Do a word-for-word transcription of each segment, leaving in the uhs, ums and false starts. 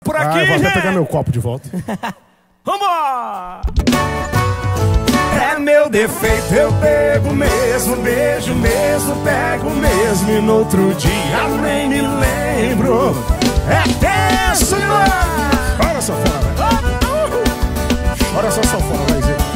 por aqui, ah, eu vou gente. até pegar meu copo de volta. Vambora! É meu defeito, eu bebo mesmo, beijo mesmo, pego mesmo e no outro dia nem me lembro. É tenso demais! Olha só fora, olha só só fora, vai dizer.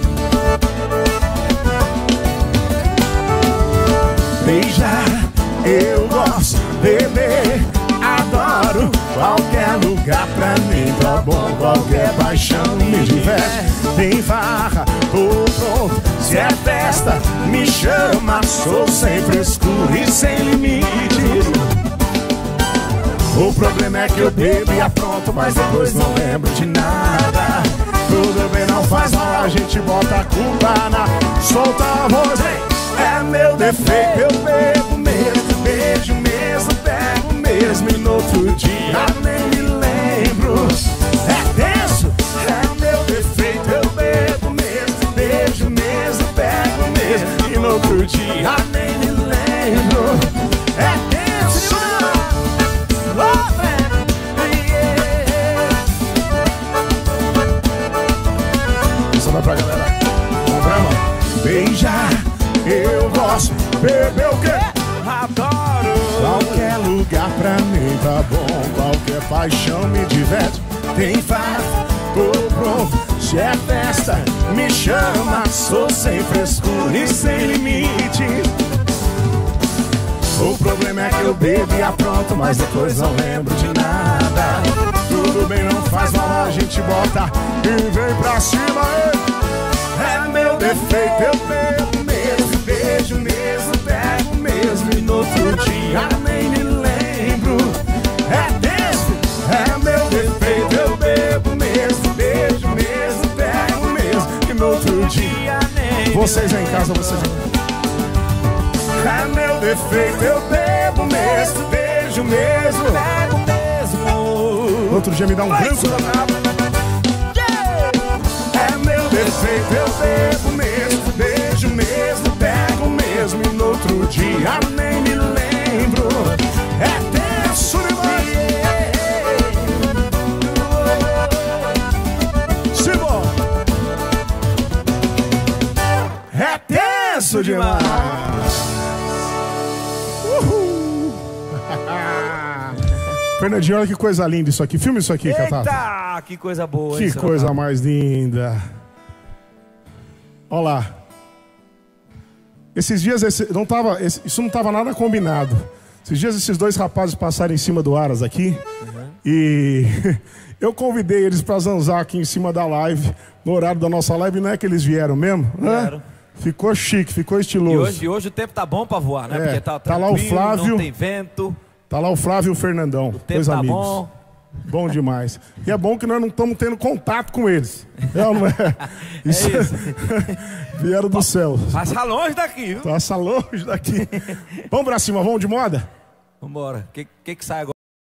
Beijar, eu gosto, beber, adoro. Qualquer lugar pra mim tá bom, qualquer paixão me diverte. Tem farra, tô pronto, se é festa, me chama. Sou sem frescura e sem limite. O problema é que eu bebo e apronto, mas depois não lembro de nada. Tudo bem, não faz mal, a gente bota a culpa na... Solta a voz, é meu defeito, eu bebo mesmo, beijo mesmo, pego mesmo e no outro dia nem me lembro. É tenso, é meu defeito, eu bebo mesmo, beijo mesmo, pego mesmo e no outro dia nem me lembro. É tenso, oh, Isso vai pra galera. Vamos pra mão. beijar, eu gosto, beber o quê? Adoro. Qualquer lugar pra mim tá bom, qualquer paixão me diverte. Tem farra, tô pronto, se é festa, me chama. Sou sem frescura e sem limite. O problema é que eu bebo e apronto, mas depois não lembro de nada. Tudo bem, não faz mal, a gente bota e vem pra cima. É meu defeito, eu bebo mesmo, beijo mesmo, pego mesmo e no outro dia nem me lembro. É tenso, é meu defeito, eu bebo mesmo, beijo mesmo, pego mesmo e no outro dia nem... Vocês aí em casa, vocês aí. É meu defeito, eu bebo mesmo, beijo mesmo, pego mesmo. Outro dia me dá um branco danado. É meu defeito, eu bebo mesmo, beijo mesmo, pego mesmo e no outro dia nem me lembro. É tenso demais. Simão, é tenso demais. Fernandinho, olha que coisa linda isso aqui. Filma isso aqui, Catata. Eita, que coisa boa. Que isso, coisa Renato. mais linda. Olha lá. Esses dias, esse, não tava, esse, isso não estava nada combinado. Esses dias esses dois rapazes passaram em cima do Aras aqui. Uhum. E eu convidei eles para zanzar aqui em cima da live. No horário da nossa live, não é que eles vieram mesmo? Vieram. Né? Ficou chique, ficou estiloso. E hoje, e hoje o tempo tá bom para voar, né? É, Porque tá, tá lá o Flávio. Não tem vento. Tá lá o Flávio e o Fernandão. O tempo dois tá amigos. bom. Bom demais. E é bom que nós não estamos tendo contato com eles. É ou não é? Isso, É isso. Vieram do céu. Passa longe daqui, viu? Passa longe daqui. Vamos pra cima, vamos de moda? Vambora. O que, que que sai agora?